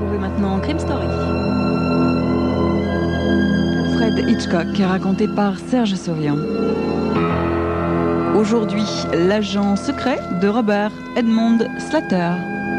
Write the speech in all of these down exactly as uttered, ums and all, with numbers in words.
Retrouvez maintenant Crime Story. Alfred Hitchcock, raconté par Serge Sauvian. Aujourd'hui, l'agent secret de Robert Edmond Slater.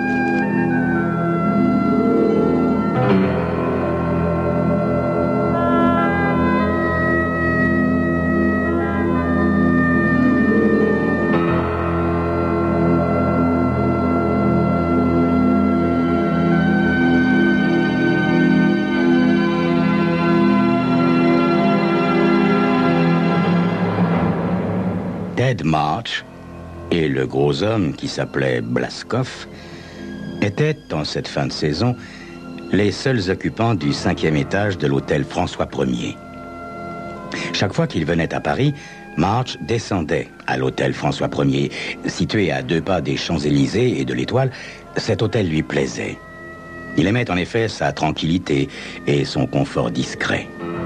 Ted March et le gros homme qui s'appelait Blaskoff étaient, en cette fin de saison, les seuls occupants du cinquième étage de l'hôtel François Ier. Chaque fois qu'il venait à Paris, March descendait à l'hôtel François Ier. Situé à deux pas des Champs-Élysées et de l'Étoile, cet hôtel lui plaisait. Il aimait en effet sa tranquillité et son confort discret.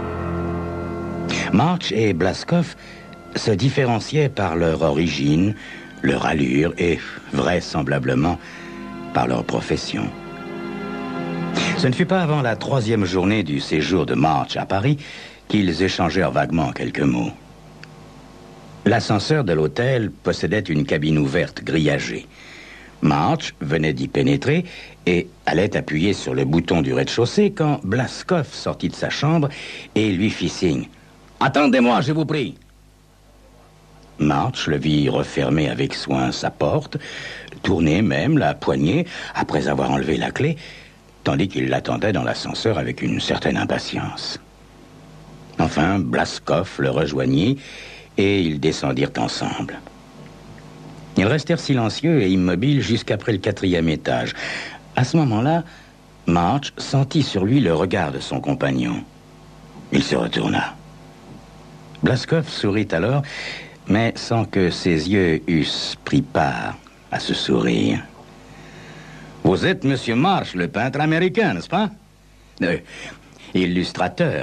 March et Blaskoff se différenciaient par leur origine, leur allure et, vraisemblablement, par leur profession. Ce ne fut pas avant la troisième journée du séjour de March à Paris qu'ils échangèrent vaguement quelques mots. L'ascenseur de l'hôtel possédait une cabine ouverte grillagée. March venait d'y pénétrer et allait appuyer sur le bouton du rez-de-chaussée quand Blaskoff sortit de sa chambre et lui fit signe. « Attendez-moi, je vous prie !» March le vit refermer avec soin sa porte, tourner même la poignée après avoir enlevé la clé, tandis qu'il l'attendait dans l'ascenseur avec une certaine impatience. Enfin, Blaskoff le rejoignit et ils descendirent ensemble. Ils restèrent silencieux et immobiles jusqu'après le quatrième étage. À ce moment-là, March sentit sur lui le regard de son compagnon. Il se retourna. Blaskoff sourit alors, mais sans que ses yeux eussent pris part à ce sourire. « Vous êtes Monsieur March, le peintre américain, n'est-ce pas ?»« euh, Illustrateur, »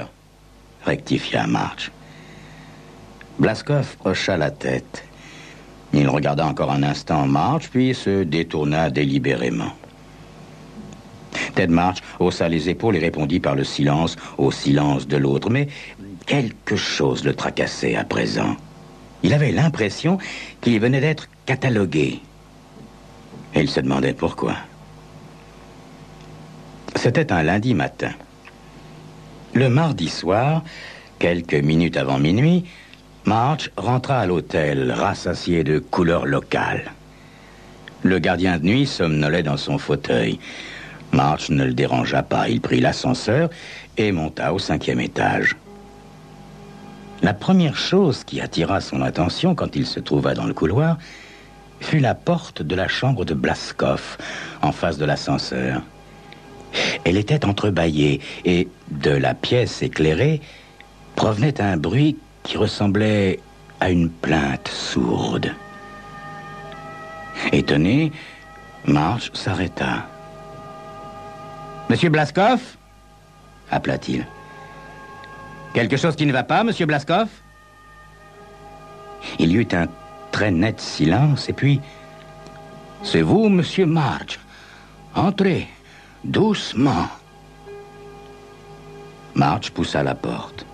rectifia March. Blaskoff hocha la tête. Il regarda encore un instant March, puis se détourna délibérément. Ted March haussa les épaules et répondit par le silence au silence de l'autre. Mais quelque chose le tracassait à présent. Il avait l'impression qu'il venait d'être catalogué. Et il se demandait pourquoi. C'était un lundi matin. Le mardi soir, quelques minutes avant minuit, March rentra à l'hôtel, rassasié de couleurs locales. Le gardien de nuit somnolait dans son fauteuil. March ne le dérangea pas. Il prit l'ascenseur et monta au cinquième étage. La première chose qui attira son attention quand il se trouva dans le couloir fut la porte de la chambre de Blaskoff, en face de l'ascenseur. Elle était entrebâillée et, de la pièce éclairée, provenait un bruit qui ressemblait à une plainte sourde. Étonné, March s'arrêta. « Monsieur Blaskoff » appela-t-il. « Quelque chose qui ne va pas, Monsieur Blaskoff ?» Il y eut un très net silence, et puis... « C'est vous, Monsieur March. Entrez, doucement. » March poussa la porte.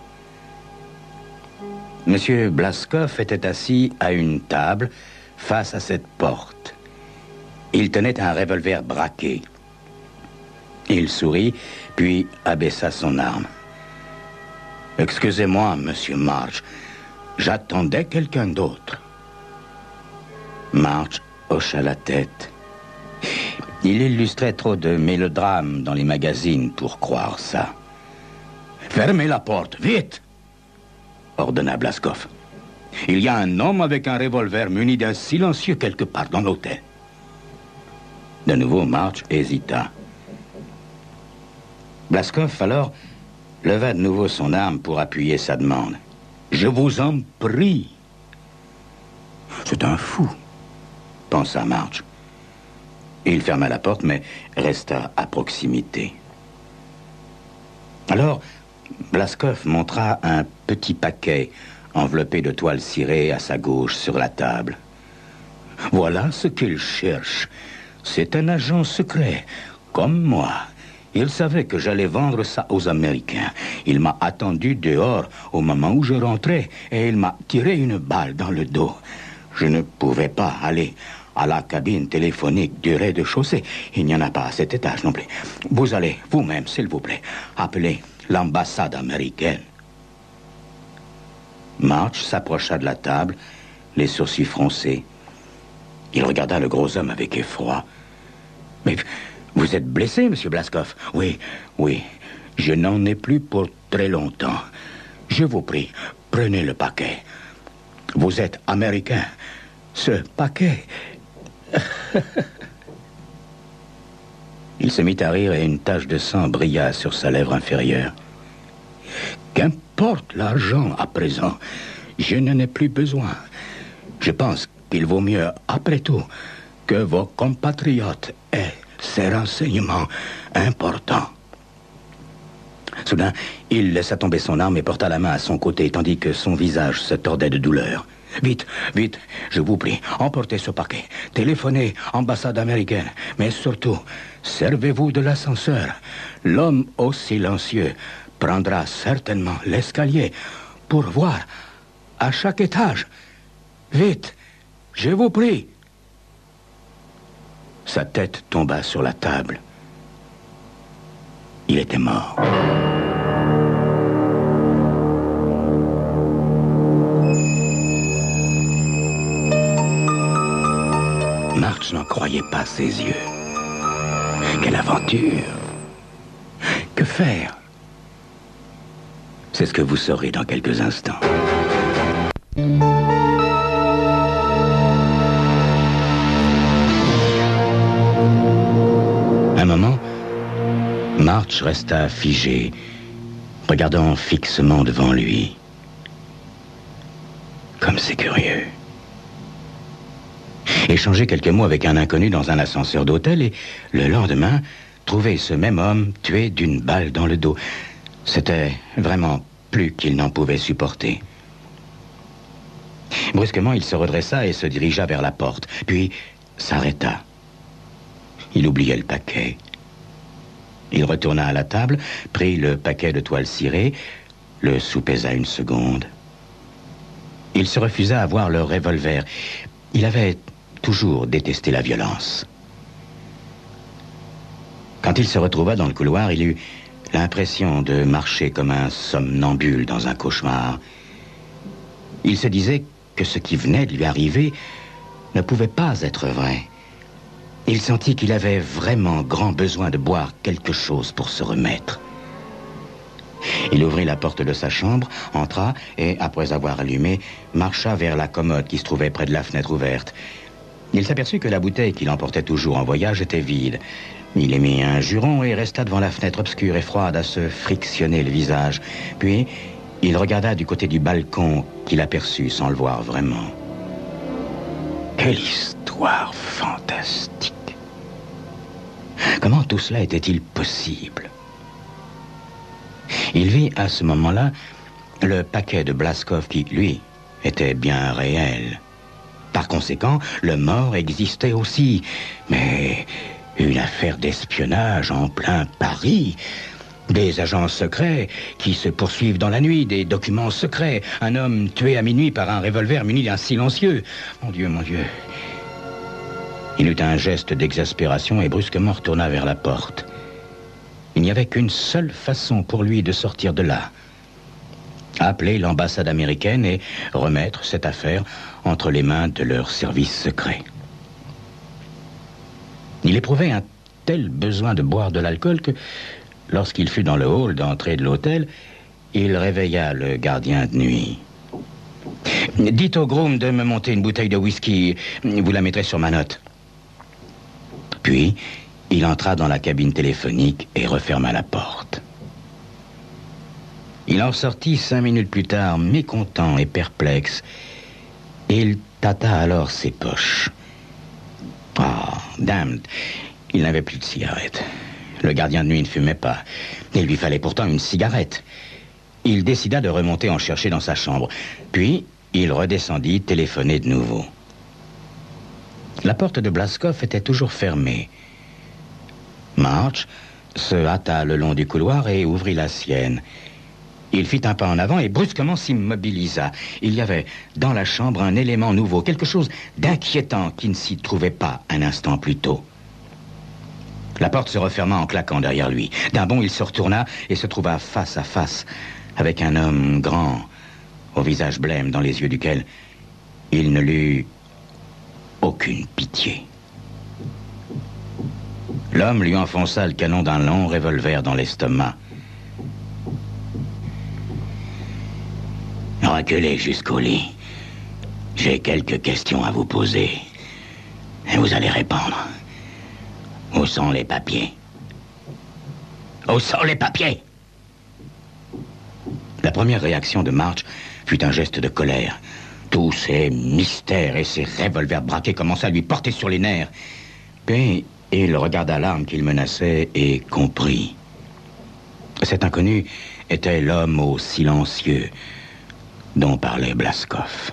Monsieur Blaskoff était assis à une table face à cette porte. Il tenait un revolver braqué. Il sourit, puis abaissa son arme. « Excusez-moi, Monsieur March, j'attendais quelqu'un d'autre. » March hocha la tête. Il illustrait trop de mélodrames dans les magazines pour croire ça. « Fermez la porte, vite !» ordonna Blaskoff. « Il y a un homme avec un revolver muni d'un silencieux quelque part dans l'hôtel. » De nouveau, March hésita. Blaskoff, alors, leva de nouveau son arme pour appuyer sa demande. « Je vous en prie. » « C'est un fou, » pensa March. Il ferma la porte, mais resta à proximité. Alors, Blaskoff montra un petit paquet enveloppé de toile cirée à sa gauche sur la table. « Voilà ce qu'il cherche. C'est un agent secret, comme moi, Il savait que j'allais vendre ça aux Américains. Il m'a attendu dehors au moment où je rentrais et il m'a tiré une balle dans le dos. Je ne pouvais pas aller à la cabine téléphonique du rez-de-chaussée. Il n'y en a pas à cet étage non plus. Vous allez vous-même, s'il vous plaît, appeler l'ambassade américaine. March s'approcha de la table, les sourcils froncés. Il regarda le gros homme avec effroi. « Mais vous êtes blessé, monsieur Blaskov ?»« Oui, oui. Je n'en ai plus pour très longtemps. Je vous prie, prenez le paquet. Vous êtes américain. Ce paquet... » Il se mit à rire et une tache de sang brilla sur sa lèvre inférieure. « Qu'importe l'argent à présent, je n'en ai plus besoin. Je pense qu'il vaut mieux, après tout, que vos compatriotes aient ces renseignements importants. » Soudain, il laissa tomber son arme et porta la main à son côté, tandis que son visage se tordait de douleur. « Vite, vite, je vous prie, emportez ce paquet. Téléphonez, ambassade américaine. Mais surtout, servez-vous de l'ascenseur. L'homme au silencieux prendra certainement l'escalier pour voir à chaque étage. Vite, je vous prie. » Sa tête tomba sur la table. Il était mort. March n'en croyait pas ses yeux. Quelle aventure! Que faire? C'est ce que vous saurez dans quelques instants. Un moment, March resta figé, regardant fixement devant lui. Comme c'est curieux. Échanger quelques mots avec un inconnu dans un ascenseur d'hôtel et, le lendemain, trouver ce même homme tué d'une balle dans le dos. C'était vraiment plus qu'il n'en pouvait supporter. Brusquement, il se redressa et se dirigea vers la porte, puis s'arrêta. Il oubliait le paquet. Il retourna à la table, prit le paquet de toile cirée, le soupesa une seconde. Il se refusa à voir le revolver. Il avait toujours détesté la violence. Quand il se retrouva dans le couloir, il eut l'impression de marcher comme un somnambule dans un cauchemar. Il se disait que ce qui venait de lui arriver ne pouvait pas être vrai. Il sentit qu'il avait vraiment grand besoin de boire quelque chose pour se remettre. Il ouvrit la porte de sa chambre, entra et, après avoir allumé, marcha vers la commode qui se trouvait près de la fenêtre ouverte. Il s'aperçut que la bouteille qu'il emportait toujours en voyage était vide. Il émit un juron et resta devant la fenêtre obscure et froide à se frictionner le visage. Puis, il regarda du côté du balcon qu'il aperçut sans le voir vraiment. Quelle histoire fantastique! Comment tout cela était-il possible? Il vit à ce moment-là le paquet de Blaskov qui, lui, était bien réel. Par conséquent, le mort existait aussi. Mais une affaire d'espionnage en plein Paris, des agents secrets qui se poursuivent dans la nuit, des documents secrets, un homme tué à minuit par un revolver muni d'un silencieux. Mon Dieu, mon Dieu. Il eut un geste d'exaspération et brusquement retourna vers la porte. Il n'y avait qu'une seule façon pour lui de sortir de là. Appeler l'ambassade américaine et remettre cette affaire entre les mains de leurs services secrets. Il éprouvait un tel besoin de boire de l'alcool que, lorsqu'il fut dans le hall d'entrée de l'hôtel, il réveilla le gardien de nuit. « Dites au groom de me monter une bouteille de whisky. Vous la mettrez sur ma note. » Puis, il entra dans la cabine téléphonique et referma la porte. Il en sortit cinq minutes plus tard, mécontent et perplexe. Et il tâta alors ses poches. Ah, oh, damn, il n'avait plus de cigarette. Le gardien de nuit ne fumait pas. Il lui fallait pourtant une cigarette. Il décida de remonter en chercher dans sa chambre. Puis, il redescendit, téléphoner de nouveau. La porte de Blaskov était toujours fermée. March se hâta le long du couloir et ouvrit la sienne. Il fit un pas en avant et brusquement s'immobilisa. Il y avait dans la chambre un élément nouveau, quelque chose d'inquiétant qui ne s'y trouvait pas un instant plus tôt. La porte se referma en claquant derrière lui. D'un bond, il se retourna et se trouva face à face avec un homme grand, au visage blême, dans les yeux duquel il ne lut aucune pitié. L'homme lui enfonça le canon d'un long revolver dans l'estomac. Reculez jusqu'au lit. J'ai quelques questions à vous poser. Et vous allez répondre. Où sont les papiers? Où sont les papiers? La première réaction de March fut un geste de colère. Tous ces mystères et ces revolvers braqués commençaient à lui porter sur les nerfs. Puis il regarda l'arme qu'il menaçait et comprit. Cet inconnu était l'homme au silencieux dont parlait Blaskov.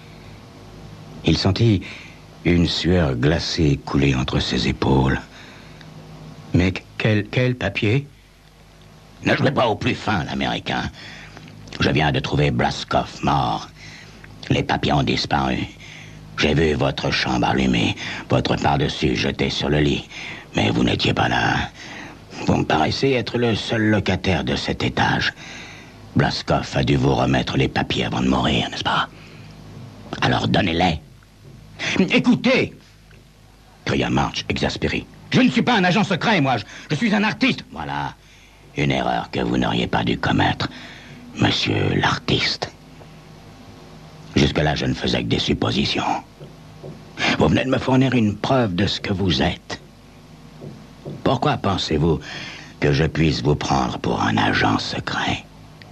Il sentit une sueur glacée couler entre ses épaules. Mais quel, quel papier? Ne jouez pas au plus fin, l'Américain. Je viens de trouver Blaskov mort. Les papiers ont disparu. J'ai vu votre chambre allumée, votre par-dessus jeté sur le lit. Mais vous n'étiez pas là. Vous me paraissez être le seul locataire de cet étage. Blaskov a dû vous remettre les papiers avant de mourir, n'est-ce pas? Alors donnez-les. Écoutez, cria March, exaspéré. Je ne suis pas un agent secret, moi. Je, je suis un artiste. Voilà, une erreur que vous n'auriez pas dû commettre, monsieur l'artiste. Jusque-là, je ne faisais que des suppositions. Vous venez de me fournir une preuve de ce que vous êtes. Pourquoi pensez-vous que je puisse vous prendre pour un agent secret?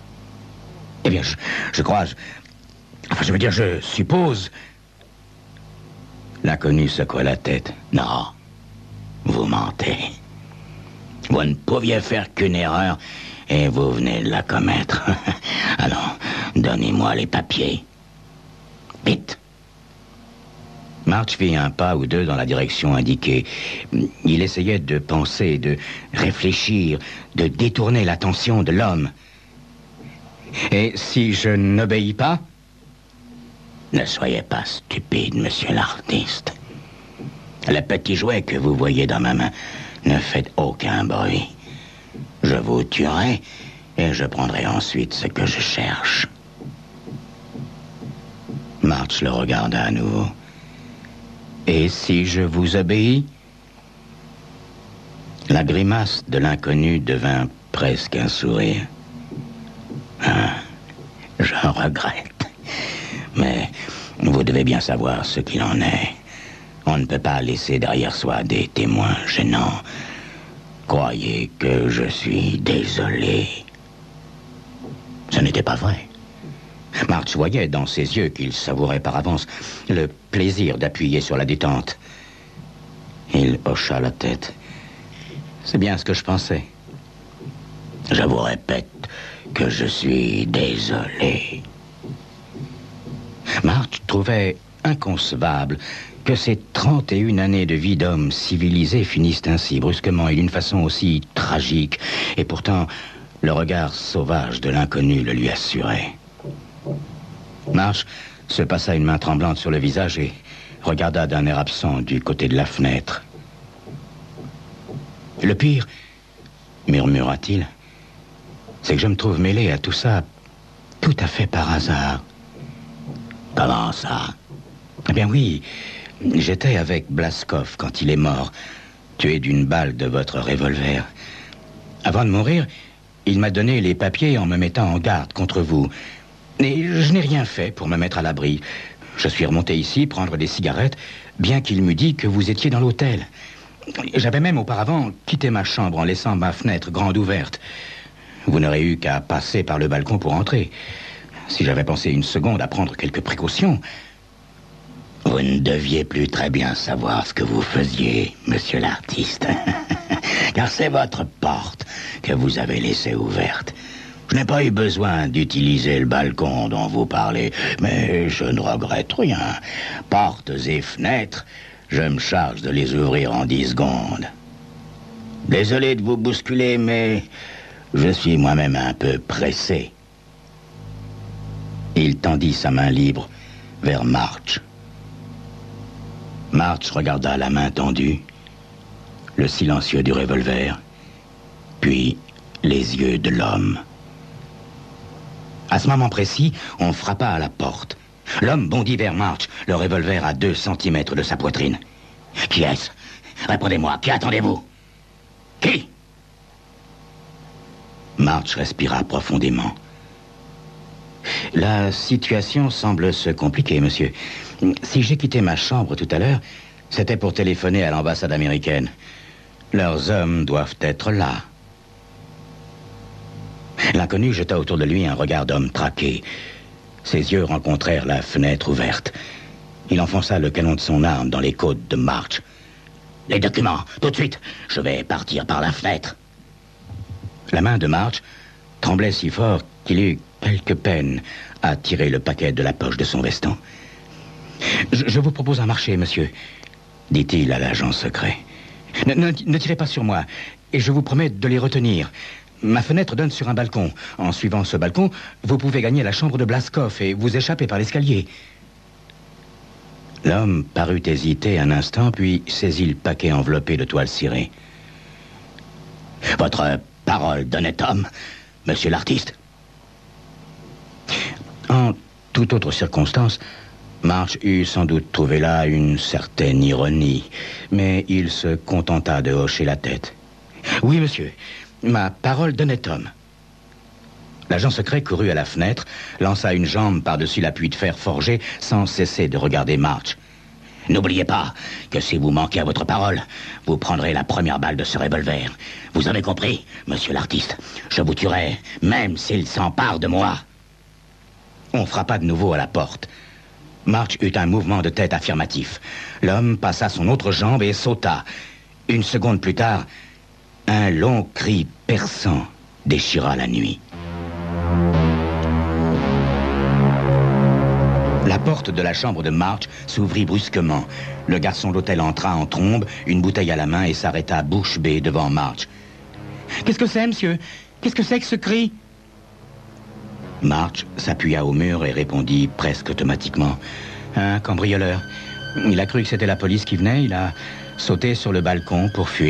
Eh bien, je, je crois... Je, enfin, je veux dire, je suppose... L'inconnu secoua la tête. Non, vous mentez. Vous ne pouviez faire qu'une erreur et vous venez de la commettre. Alors, donnez-moi les papiers. Vite. March fit un pas ou deux dans la direction indiquée. Il essayait de penser, de réfléchir, de détourner l'attention de l'homme. Et si je n'obéis pas? Ne soyez pas stupide, monsieur l'artiste. Le petit jouet que vous voyez dans ma main ne fait aucun bruit. Je vous tuerai et je prendrai ensuite ce que je cherche. March le regarda à nouveau. Et si je vous obéis? La grimace de l'inconnu devint presque un sourire. Ah, je regrette. Mais vous devez bien savoir ce qu'il en est. On ne peut pas laisser derrière soi des témoins gênants. Croyez que je suis désolé. Ce n'était pas vrai. March voyait dans ses yeux qu'il savourait par avance le plaisir d'appuyer sur la détente. Il hocha la tête. C'est bien ce que je pensais. Je vous répète que je suis désolé. March trouvait inconcevable que ces trente et une années de vie d'homme civilisé finissent ainsi brusquement et d'une façon aussi tragique. Et pourtant, le regard sauvage de l'inconnu le lui assurait. March se passa une main tremblante sur le visage et regarda d'un air absent du côté de la fenêtre. Le pire, murmura-t-il, c'est que je me trouve mêlé à tout ça tout à fait par hasard. Comment ça? Eh bien oui, j'étais avec Blaskov quand il est mort, tué d'une balle de votre revolver. Avant de mourir, il m'a donné les papiers en me mettant en garde contre vous. Et je n'ai rien fait pour me mettre à l'abri. Je suis remonté ici prendre des cigarettes, bien qu'il m'eût dit que vous étiez dans l'hôtel. J'avais même auparavant quitté ma chambre en laissant ma fenêtre grande ouverte. Vous n'aurez eu qu'à passer par le balcon pour entrer. Si j'avais pensé une seconde à prendre quelques précautions... Vous ne deviez plus très bien savoir ce que vous faisiez, monsieur l'artiste. Car c'est votre porte que vous avez laissée ouverte. Je n'ai pas eu besoin d'utiliser le balcon dont vous parlez, mais je ne regrette rien. Portes et fenêtres, je me charge de les ouvrir en dix secondes. Désolé de vous bousculer, mais je suis moi-même un peu pressé. Il tendit sa main libre vers March. March regarda la main tendue, le silencieux du revolver, puis les yeux de l'homme. À ce moment précis, on frappa à la porte. L'homme bondit vers March, le revolver à deux centimètres de sa poitrine. « Qui est-ce? Répondez-moi, qui attendez-vous? Qui ?» March respira profondément. « La situation semble se compliquer, monsieur. Si j'ai quitté ma chambre tout à l'heure, c'était pour téléphoner à l'ambassade américaine. Leurs hommes doivent être là. » L'inconnu jeta autour de lui un regard d'homme traqué. Ses yeux rencontrèrent la fenêtre ouverte. Il enfonça le canon de son arme dans les côtes de March. « Les documents, tout de suite. Je vais partir par la fenêtre. » La main de March tremblait si fort qu'il eut quelque peine à tirer le paquet de la poche de son veston. Je, « Je vous propose un marché, monsieur, » dit-il à l'agent secret. Ne, ne, ne tirez pas sur moi, et je vous promets de les retenir. Ma fenêtre donne sur un balcon. En suivant ce balcon, vous pouvez gagner la chambre de Blaskov et vous échapper par l'escalier. » L'homme parut hésiter un instant, puis saisit le paquet enveloppé de toile cirée. « Votre parole d'honnête homme, monsieur l'artiste ?» En toute autre circonstance, March eût sans doute trouvé là une certaine ironie, mais il se contenta de hocher la tête. « Oui, monsieur. Ma parole d'honnête homme. » L'agent secret courut à la fenêtre, lança une jambe par-dessus l'appui de fer forgé, sans cesser de regarder March. « N'oubliez pas que si vous manquez à votre parole, vous prendrez la première balle de ce revolver. Vous avez compris, monsieur l'artiste? Je vous tuerai, même s'il s'empare de moi. » On frappa de nouveau à la porte. March eut un mouvement de tête affirmatif. L'homme passa son autre jambe et sauta. Une seconde plus tard, un long cri perçant déchira la nuit. La porte de la chambre de March s'ouvrit brusquement. Le garçon d'hôtel entra en trombe, une bouteille à la main, et s'arrêta bouche bée devant March. « Qu'est-ce que c'est, monsieur? Qu'est-ce que c'est que ce cri ?» March s'appuya au mur et répondit presque automatiquement. « Un cambrioleur. Il a cru que c'était la police qui venait. Il a sauté sur le balcon pour fuir. »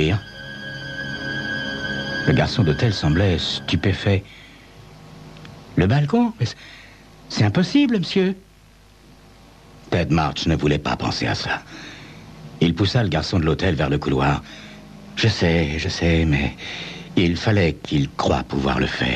Le garçon d'hôtel semblait stupéfait. « Le balcon? C'est impossible, monsieur. » Ted March ne voulait pas penser à ça. Il poussa le garçon de l'hôtel vers le couloir. « Je sais, je sais, mais il fallait qu'il croie pouvoir le faire. »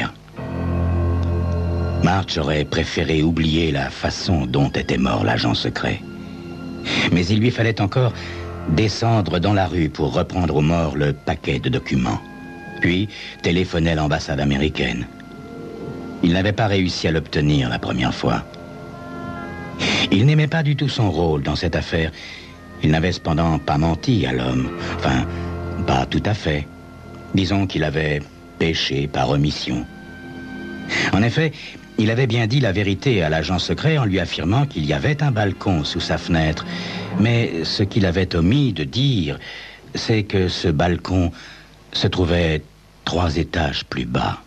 March aurait préféré oublier la façon dont était mort l'agent secret. Mais il lui fallait encore descendre dans la rue pour reprendre aux morts le paquet de documents. Puis téléphoner à l'ambassade américaine. Il n'avait pas réussi à l'obtenir la première fois. Il n'aimait pas du tout son rôle dans cette affaire. Il n'avait cependant pas menti à l'homme. Enfin, pas tout à fait. Disons qu'il avait péché par omission. En effet, il avait bien dit la vérité à l'agent secret en lui affirmant qu'il y avait un balcon sous sa fenêtre. Mais ce qu'il avait omis de dire, c'est que ce balcon se trouvait trois étages plus bas.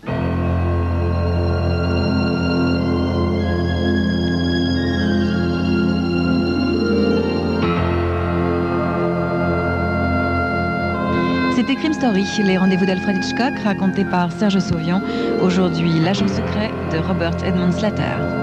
C'était Crime Story, les rendez-vous d'Alfred Hitchcock racontés par Serge Sauvion. Aujourd'hui, l'agent secret de Robert Edmond Slater.